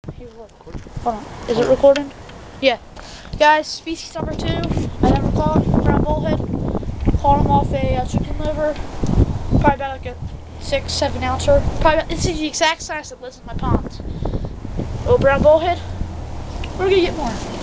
Here, record. Hold on. Is it recording? Yeah. Guys, species number 2. I never caught brown bullhead. Caught him off a chicken liver. Probably about like a 6-7 ouncer. It's the exact size that lives in my ponds. Oh, brown bullhead. We're gonna get more.